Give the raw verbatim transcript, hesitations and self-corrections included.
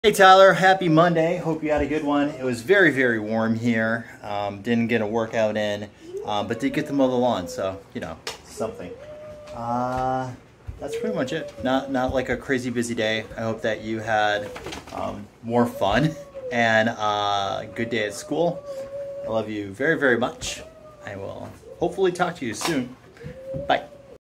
Hey Tyler, happy Monday. Hope you had a good one. It was very, very warm here. Um, didn't get a workout in, um, but did get to mow the lawn, so, you know, something. Uh, that's pretty much it. Not, not like a crazy busy day. I hope that you had um, more fun and a uh, good day at school. I love you very, very much. I will hopefully talk to you soon. Bye.